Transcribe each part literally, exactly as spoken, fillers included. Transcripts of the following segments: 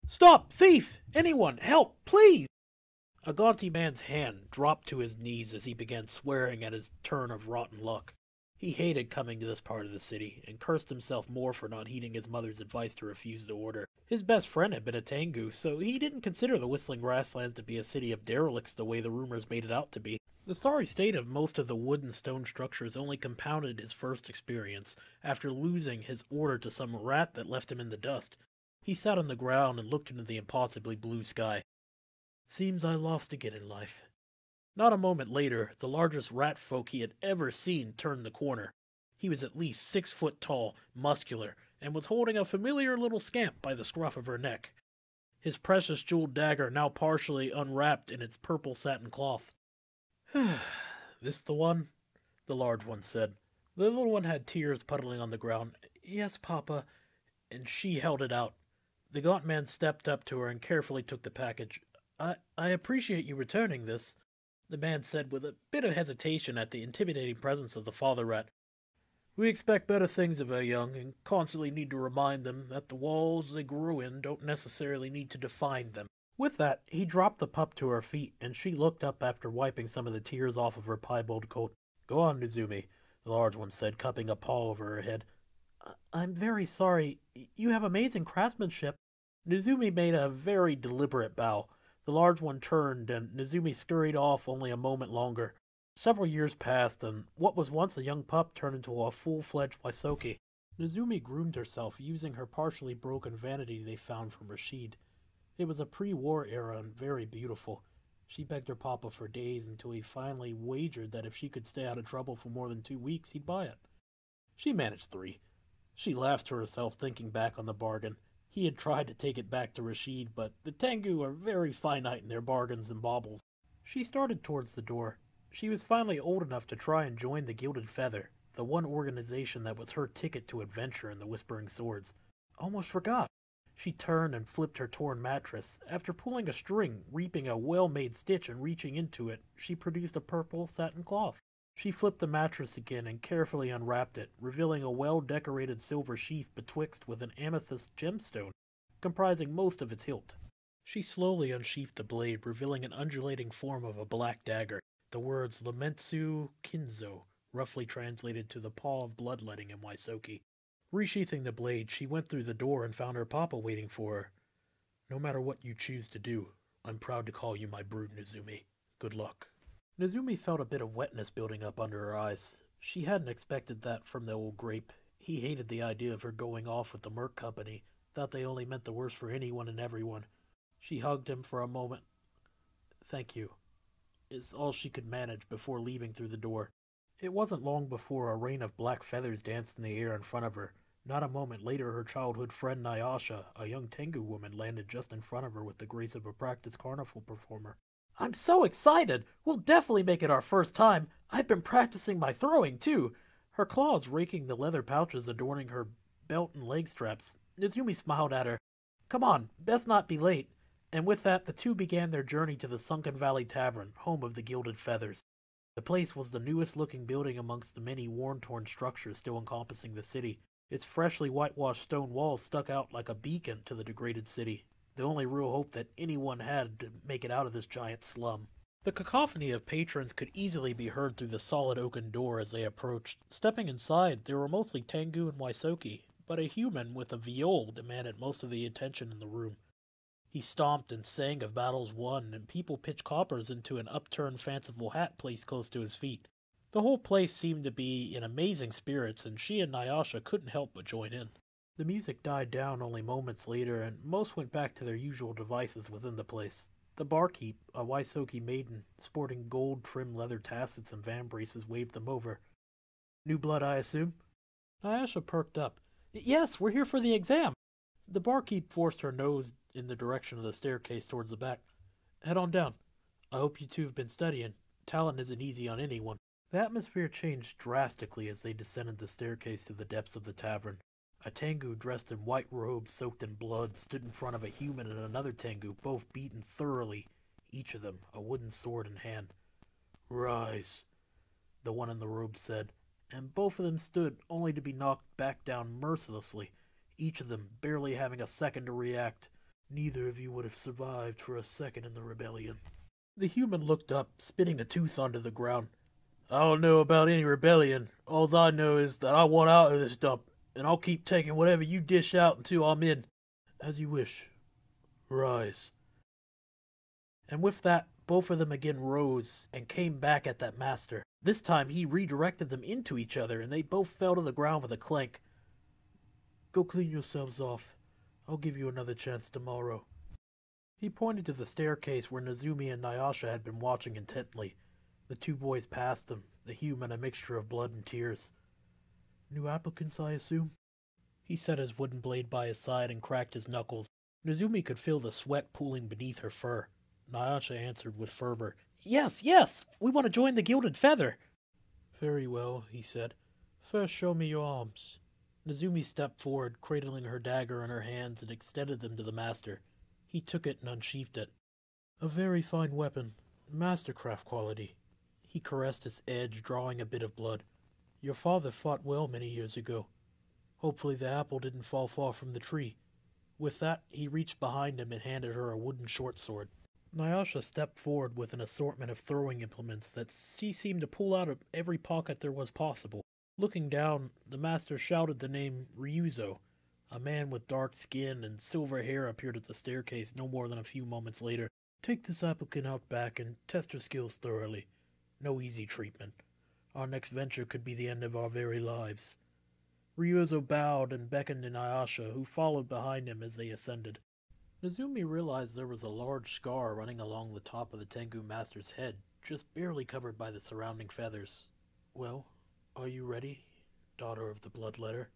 Stop! Thief! Anyone! Help! Please! A gaunty man's hand dropped to his knees as he began swearing at his turn of rotten luck. He hated coming to this part of the city, and cursed himself more for not heeding his mother's advice to refuse the order. His best friend had been a Tengu, so he didn't consider the Whistling Grasslands to be a city of derelicts the way the rumors made it out to be. The sorry state of most of the wood and stone structures only compounded his first experience, after losing his order to some rat that left him in the dust. He sat on the ground and looked into the impossibly blue sky. Seems I lost again in life. Not a moment later, the largest rat folk he had ever seen turned the corner. He was at least six foot tall, muscular, and was holding a familiar little scamp by the scruff of her neck. His precious jeweled dagger now partially unwrapped in its purple satin cloth. This the one? The large one said. The little one had tears puddling on the ground. Yes, Papa. And she held it out. The gaunt man stepped up to her and carefully took the package. I, I appreciate you returning this, the man said with a bit of hesitation at the intimidating presence of the father rat. We expect better things of our young, and constantly need to remind them that the walls they grew in don't necessarily need to define them. With that, he dropped the pup to her feet, and she looked up after wiping some of the tears off of her piebald coat. Go on, Nozumi, the large one said, cupping a paw over her head. I'm very sorry. You have amazing craftsmanship. Nozumi made a very deliberate bow. The large one turned, and Nozumi scurried off only a moment longer. Several years passed, and what was once a young pup turned into a full-fledged Waisoki. Nozumi groomed herself using her partially broken vanity they found from Rashid. It was a pre-war era and very beautiful. She begged her papa for days until he finally wagered that if she could stay out of trouble for more than two weeks, he'd buy it. She managed three. She laughed to herself thinking back on the bargain. He had tried to take it back to Rashid, but the Tengu are very finite in their bargains and baubles. She started towards the door. She was finally old enough to try and join the Gilded Feather, the one organization that was her ticket to adventure in the Whispering Swords. Almost forgot. She turned and flipped her torn mattress. After pulling a string, reaping a well-made stitch and reaching into it, she produced a purple satin cloth. She flipped the mattress again and carefully unwrapped it, revealing a well-decorated silver sheath betwixt with an amethyst gemstone, comprising most of its hilt. She slowly unsheathed the blade, revealing an undulating form of a black dagger, the words Lamentsu Kinzo, roughly translated to the paw of bloodletting in Waisoki. Resheathing the blade, she went through the door and found her papa waiting for her. No matter what you choose to do, I'm proud to call you my brood, Nozumi. Good luck. Nozumi felt a bit of wetness building up under her eyes. She hadn't expected that from the old grape. He hated the idea of her going off with the Merc Company, thought they only meant the worst for anyone and everyone. She hugged him for a moment. Thank you, is all she could manage before leaving through the door. It wasn't long before a rain of black feathers danced in the air in front of her. Not a moment later, her childhood friend Nyasha, a young Tengu woman, landed just in front of her with the grace of a practiced carnival performer. I'm so excited! We'll definitely make it our first time. I've been practicing my throwing, too. Her claws raking the leather pouches adorning her belt and leg straps. Nozumi smiled at her. Come on, best not be late. And with that, the two began their journey to the Sunken Valley Tavern, home of the Gilded Feathers. The place was the newest-looking building amongst the many worn-torn structures still encompassing the city. Its freshly whitewashed stone walls stuck out like a beacon to the degraded city, the only real hope that anyone had to make it out of this giant slum. The cacophony of patrons could easily be heard through the solid oaken door as they approached. Stepping inside, there were mostly Tengu and Waisoki, but a human with a viol demanded most of the attention in the room. He stomped and sang of battles won, and people pitched coppers into an upturned fanciful hat placed close to his feet. The whole place seemed to be in amazing spirits, and she and Nyasha couldn't help but join in. The music died down only moments later, and most went back to their usual devices within the place. The barkeep, a Waisoki maiden, sporting gold-trimmed leather tassets and van braces, waved them over. New blood, I assume? Nyasha perked up. Yes, we're here for the exam. The barkeep forced her nose in the direction of the staircase towards the back. Head on down. I hope you two have been studying. Talent isn't easy on anyone. The atmosphere changed drastically as they descended the staircase to the depths of the tavern. A Tengu dressed in white robes soaked in blood stood in front of a human and another Tengu, both beaten thoroughly, each of them a wooden sword in hand. Rise, the one in the robe said, and both of them stood only to be knocked back down mercilessly, each of them barely having a second to react. Neither of you would have survived for a second in the rebellion. The human looked up, spitting a tooth onto the ground. I don't know about any rebellion. All I know is that I want out of this dump, and I'll keep taking whatever you dish out until I'm in. As you wish. Rise. And with that, both of them again rose and came back at that master. This time he redirected them into each other, and they both fell to the ground with a clank. Go clean yourselves off. I'll give you another chance tomorrow. He pointed to the staircase where Nezumi and Nyasha had been watching intently. The two boys passed him, the human a mixture of blood and tears. New applicants, I assume? He set his wooden blade by his side and cracked his knuckles. Nezumi could feel the sweat pooling beneath her fur. Nyasha answered with fervor. Yes, yes! We want to join the Gilded Feather! Very well, he said. First show me your arms. Nezumi stepped forward, cradling her dagger in her hands, and extended them to the master. He took it and unsheathed it. A very fine weapon. Mastercraft quality. He caressed its edge, drawing a bit of blood. Your father fought well many years ago. Hopefully the apple didn't fall far from the tree. With that, he reached behind him and handed her a wooden short sword. Nyasha stepped forward with an assortment of throwing implements that she seemed to pull out of every pocket there was possible. Looking down, the master shouted the name Ryuzo. A man with dark skin and silver hair appeared at the staircase no more than a few moments later. Take this applicant out back and test her skills thoroughly. No easy treatment. Our next venture could be the end of our very lives. Ryuzo bowed and beckoned to Nyasha, who followed behind him as they ascended. Nezumi realized there was a large scar running along the top of the Tengu Master's head, just barely covered by the surrounding feathers. Well, are you ready, daughter of the Bloodletter?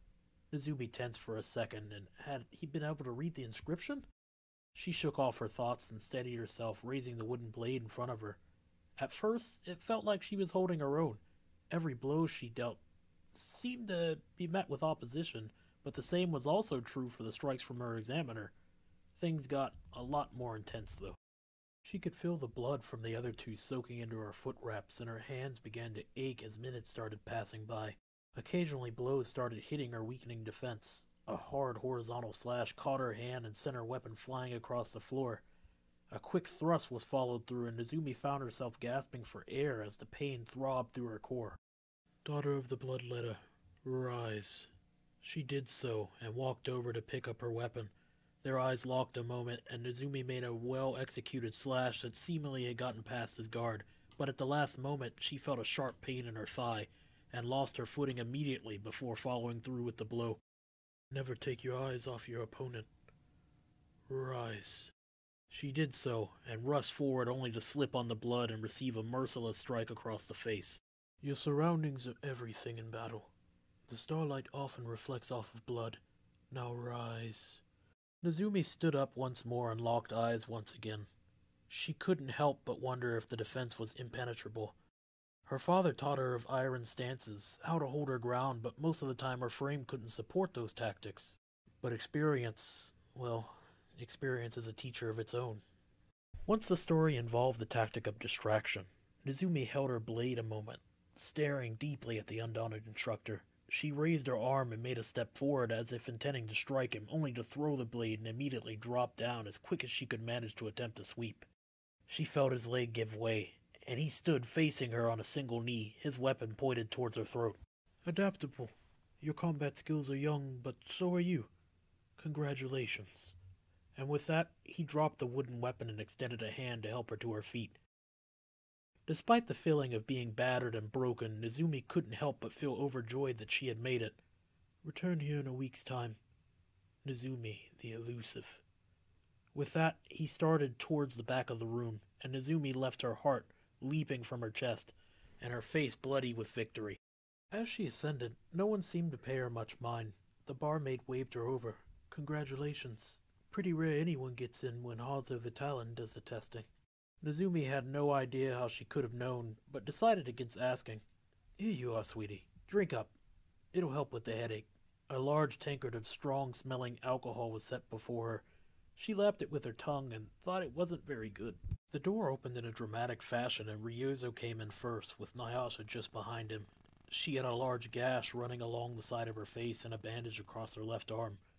Nezumi tensed for a second, and had he been able to read the inscription? She shook off her thoughts and steadied herself, raising the wooden blade in front of her. At first, it felt like she was holding her own. Every blow she dealt seemed to be met with opposition, but the same was also true for the strikes from her examiner. Things got a lot more intense, though. She could feel the blood from the other two soaking into her foot wraps, and her hands began to ache as minutes started passing by. Occasionally blows started hitting her weakening defense. A hard horizontal slash caught her hand and sent her weapon flying across the floor. A quick thrust was followed through, and Nezumi found herself gasping for air as the pain throbbed through her core. Daughter of the Bloodletter, rise. She did so, and walked over to pick up her weapon. Their eyes locked a moment, and Nezumi made a well-executed slash that seemingly had gotten past his guard, but at the last moment she felt a sharp pain in her thigh, and lost her footing immediately before following through with the blow. Never take your eyes off your opponent. Rise. She did so, and rushed forward only to slip on the blood and receive a merciless strike across the face. Your surroundings are everything in battle. The starlight often reflects off of blood. Now rise. Nezumi stood up once more and locked eyes once again. She couldn't help but wonder if the defense was impenetrable. Her father taught her of iron stances, how to hold her ground, but most of the time her frame couldn't support those tactics. But experience, well, experience is a teacher of its own. Once the story involved the tactic of distraction, Nezumi held her blade a moment, staring deeply at the undaunted instructor. She raised her arm and made a step forward as if intending to strike him, only to throw the blade and immediately drop down as quick as she could manage to attempt a sweep. She felt his leg give way, and he stood facing her on a single knee, his weapon pointed towards her throat. Adaptable. Your combat skills are young, but so are you. Congratulations. And with that, he dropped the wooden weapon and extended a hand to help her to her feet. Despite the feeling of being battered and broken, Nezumi couldn't help but feel overjoyed that she had made it. Return here in a week's time. Nezumi, the elusive. With that, he started towards the back of the room, and Nezumi left her heart leaping from her chest, and her face bloody with victory. As she ascended, no one seemed to pay her much mind. The barmaid waved her over. Congratulations. Pretty rare anyone gets in when Hazo the Talon does the testing. Nezumi had no idea how she could have known, but decided against asking. Here you are, sweetie. Drink up. It'll help with the headache. A large tankard of strong-smelling alcohol was set before her. She lapped it with her tongue and thought it wasn't very good. The door opened in a dramatic fashion, and Ryuzo came in first, with Nyasha just behind him. She had a large gash running along the side of her face and a bandage across her left arm.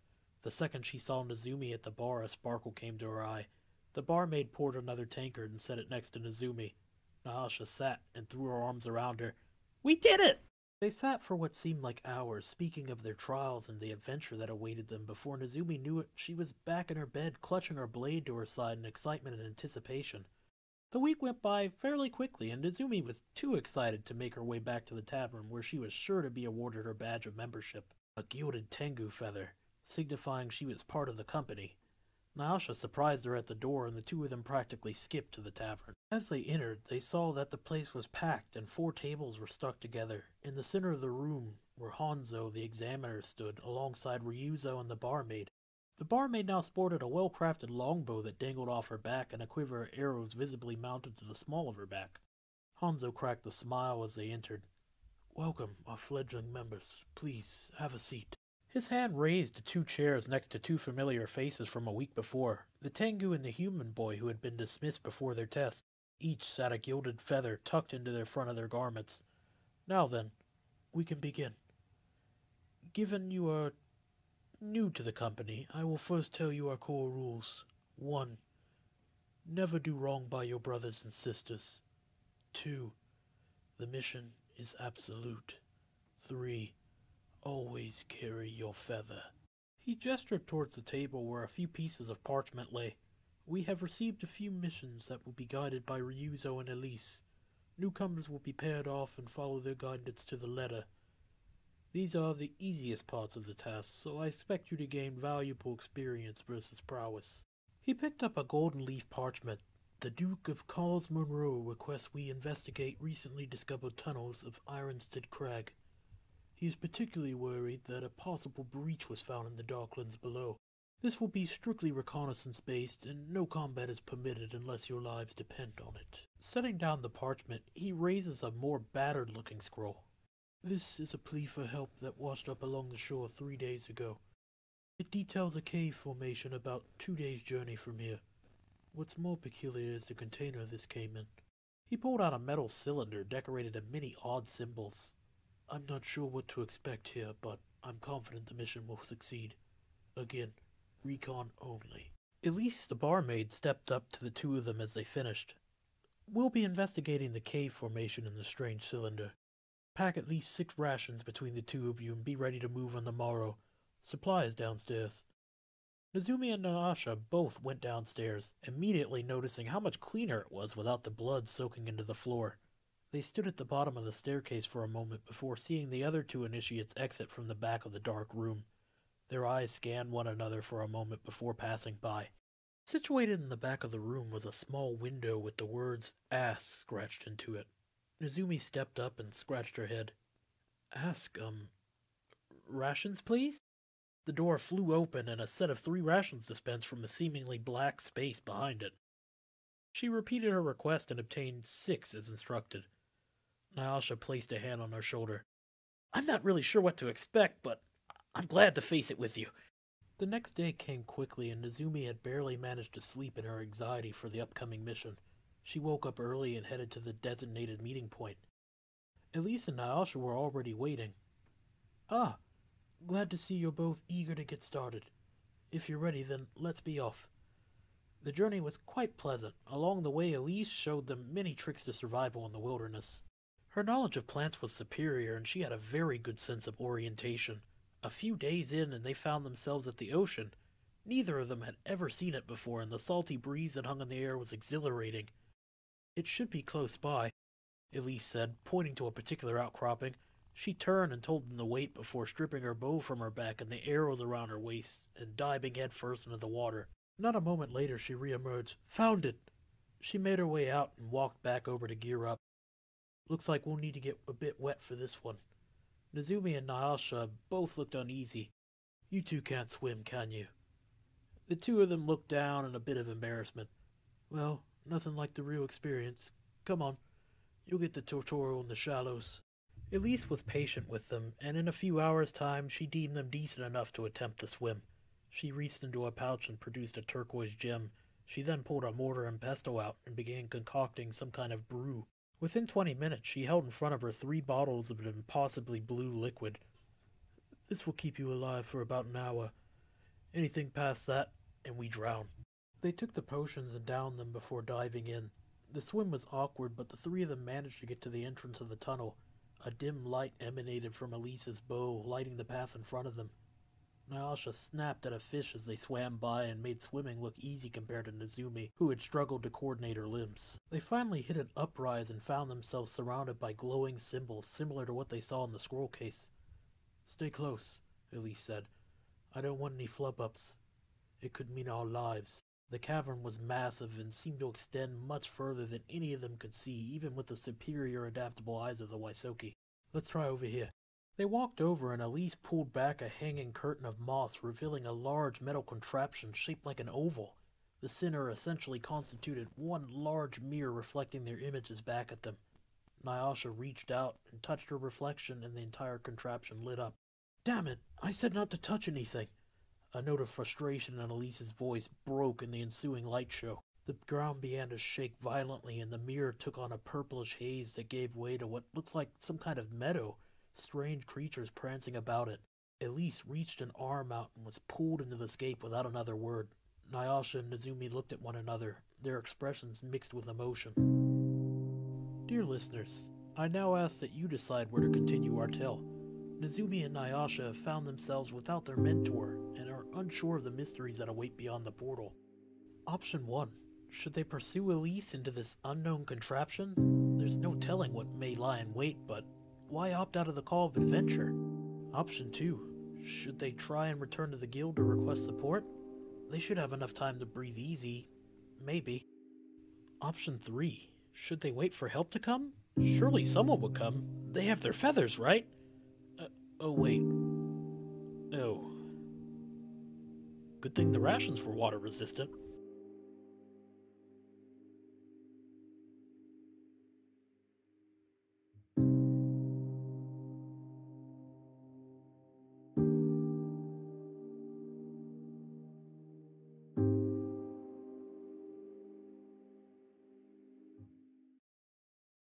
The second she saw Nezumi at the bar, a sparkle came to her eye. The barmaid poured another tankard and set it next to Nezumi. Nahasha sat and threw her arms around her. "We did it!" They sat for what seemed like hours, speaking of their trials and the adventure that awaited them. Before Nezumi knew it, she was back in her bed, clutching her blade to her side in excitement and anticipation. The week went by fairly quickly, and Nezumi was too excited to make her way back to the tavern, where she was sure to be awarded her badge of membership, a gilded tengu feather, signifying she was part of the company. Nahasha surprised her at the door, and the two of them practically skipped to the tavern. As they entered, they saw that the place was packed, and four tables were stuck together. In the center of the room, where Hanzo, the examiner, stood, alongside Ryuzo and the barmaid. The barmaid now sported a well-crafted longbow that dangled off her back, and a quiver of arrows visibly mounted to the small of her back. Hanzo cracked a smile as they entered. "Welcome, our fledgling members. Please, have a seat." His hand raised to two chairs next to two familiar faces from a week before, the Tengu and the human boy who had been dismissed before their test. Each sat a gilded feather tucked into the front of their garments. "Now then, we can begin. Given you are new to the company, I will first tell you our core rules. One, never do wrong by your brothers and sisters. Two, the mission is absolute. Three, always carry your feather." He gestured towards the table where a few pieces of parchment lay. "We have received a few missions that will be guided by Ryuzo and Elise. Newcomers will be paired off and follow their guidance to the letter. These are the easiest parts of the task, so I expect you to gain valuable experience versus prowess." He picked up a golden leaf parchment. "The Duke of Cos Monroe requests we investigate recently discovered tunnels of Ironstead Crag. He is particularly worried that a possible breach was found in the Darklands below. This will be strictly reconnaissance-based, and no combat is permitted unless your lives depend on it." Setting down the parchment, he raises a more battered-looking scroll. "This is a plea for help that washed up along the shore three days ago. It details a cave formation about two days' journey from here. What's more peculiar is the container this came in." He pulled out a metal cylinder decorated in many odd symbols. "I'm not sure what to expect here, but I'm confident the mission will succeed. Again, recon only." Elise, the barmaid, stepped up to the two of them as they finished. "We'll be investigating the cave formation in the strange cylinder. Pack at least six rations between the two of you and be ready to move on the morrow. Supply is downstairs." Nezumi and Nahasha both went downstairs, immediately noticing how much cleaner it was without the blood soaking into the floor. They stood at the bottom of the staircase for a moment before seeing the other two initiates exit from the back of the dark room. Their eyes scanned one another for a moment before passing by. Situated in the back of the room was a small window with the words "Ask" scratched into it. Nezumi stepped up and scratched her head. "Ask, um, rations, please?" The door flew open and a set of three rations dispensed from the seemingly black space behind it. She repeated her request and obtained six as instructed. Nahasha placed a hand on her shoulder. "I'm not really sure what to expect, but I'm glad to face it with you." The next day came quickly, and Nezumi had barely managed to sleep in her anxiety for the upcoming mission. She woke up early and headed to the designated meeting point. Elise and Nahasha were already waiting. "Ah, glad to see you're both eager to get started. If you're ready, then let's be off." The journey was quite pleasant. Along the way, Elise showed them many tricks to survival in the wilderness. Her knowledge of plants was superior, and she had a very good sense of orientation. A few days in, and they found themselves at the ocean. Neither of them had ever seen it before, and the salty breeze that hung in the air was exhilarating. "It should be close by," Elise said, pointing to a particular outcropping. She turned and told them to wait before stripping her bow from her back and the arrows around her waist and diving headfirst into the water. Not a moment later she re-emerged. "Found it!" She made her way out and walked back over to gear up. "Looks like we'll need to get a bit wet for this one." Nezumi and Nahasha both looked uneasy. "You two can't swim, can you?" The two of them looked down in a bit of embarrassment. "Well, nothing like the real experience. Come on, you'll get the tutorial in the shallows." Elise was patient with them, and in a few hours' time she deemed them decent enough to attempt the swim. She reached into a pouch and produced a turquoise gem. She then pulled a mortar and pestle out and began concocting some kind of brew. Within twenty minutes she held in front of her three bottles of an impossibly blue liquid. "This will keep you alive for about an hour. Anything past that, and we drown. They took the potions and downed them before diving in. The swim was awkward, but the three of them managed to get to the entrance of the tunnel. A dim light emanated from Elise's bow, lighting the path in front of them. Nyasha snapped at a fish as they swam by and made swimming look easy compared to Nezumi, who had struggled to coordinate her limbs. They finally hit an uprise and found themselves surrounded by glowing symbols similar to what they saw in the scroll case. "Stay close," Elise said. "I don't want any flub-ups. It could mean our lives." The cavern was massive and seemed to extend much further than any of them could see, even with the superior adaptable eyes of the Waisoki. "Let's try over here." They walked over and Elise pulled back a hanging curtain of moss, revealing a large metal contraption shaped like an oval. The center essentially constituted one large mirror reflecting their images back at them. Nyasha reached out and touched her reflection, and the entire contraption lit up. "Damn it! I said not to touch anything!" A note of frustration in Elise's voice broke in the ensuing light show. The ground began to shake violently, and the mirror took on a purplish haze that gave way to what looked like some kind of meadow, strange creatures prancing about it. Elise reached an arm out and was pulled into the scape without another word. Nyasha and Nezumi looked at one another, their expressions mixed with emotion. Dear listeners, I now ask that you decide where to continue our tale. Nezumi and Nyasha have found themselves without their mentor and are unsure of the mysteries that await beyond the portal. Option one. Should they pursue Elise into this unknown contraption? There's no telling what may lie in wait, but why opt out of the call of adventure? Option two. Should they try and return to the guild to request support? They should have enough time to breathe easy. Maybe. Option three. Should they wait for help to come? Surely someone would come. They have their feathers, right? Uh, oh, wait. Oh. Good thing the rations were water resistant.